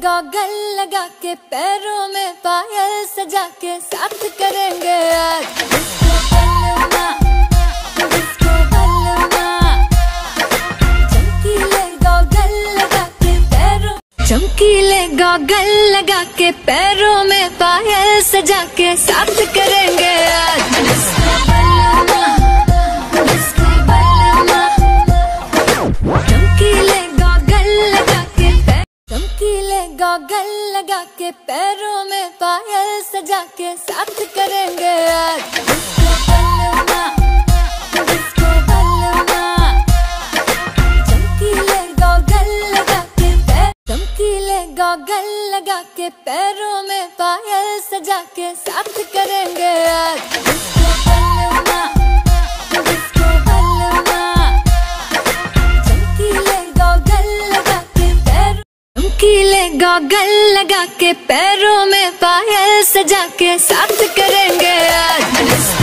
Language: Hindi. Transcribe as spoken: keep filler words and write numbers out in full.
गॉगल लगा के पैरों में पायल सजा के साथ करेंगे आज डिस्को बल्लमा, डिस्को बल्लमा। चमकीले गॉगल लगा के पैरों चमकीले गॉगल लगा के पैरों में पायल सजा के साथ करेंगे आज डिस्को बल्लमा, डिस्को बल्लमा। चमकीले गॉगल लगा के चमकीले गॉगल लगा के पैरों में पायल सजा के साथ करेंगे आज डिस्को बल्लमा, डिस्को बल्लमा। चमकीले गॉगल लगा के चमकीले गॉगल लगा के पैरों में पायल सजा के साथ करेंगे आज डिस्को बल्लमा, डिस्को बल्लमा। चमकीले गॉगल लगा के पैरों चमकीले गॉगल लगा के पैरों में पायल सजा के साथ करेंगे आज।